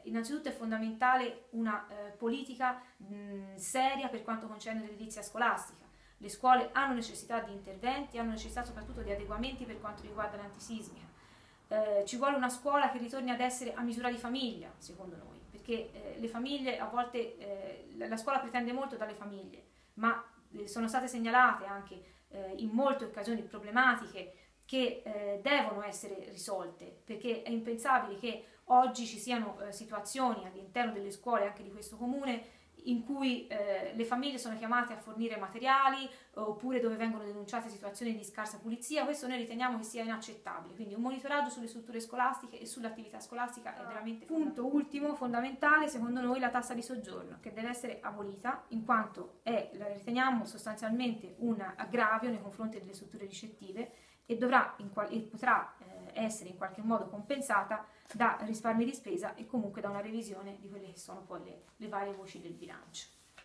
innanzitutto è fondamentale una politica seria per quanto concerne l'edilizia scolastica. Le scuole hanno necessità di interventi, hanno necessità soprattutto di adeguamenti per quanto riguarda l'antisismica. Ci vuole una scuola che ritorni ad essere a misura di famiglia, secondo noi, perché le famiglie a volte, la scuola pretende molto dalle famiglie, ma sono state segnalate anche in molte occasioni problematiche che devono essere risolte, perché è impensabile che oggi ci siano situazioni all'interno delle scuole anche di questo comune in cui le famiglie sono chiamate a fornire materiali oppure dove vengono denunciate situazioni di scarsa pulizia. Questo noi riteniamo che sia inaccettabile, quindi un monitoraggio sulle strutture scolastiche e sull'attività scolastica è veramente fondamentale. Punto ultimo, fondamentale, secondo noi, la tassa di soggiorno, che deve essere abolita in quanto la riteniamo sostanzialmente un aggravio nei confronti delle strutture ricettive e potrà essere in qualche modo compensata da risparmi di spesa e comunque da una revisione di quelle che sono poi le varie voci del bilancio.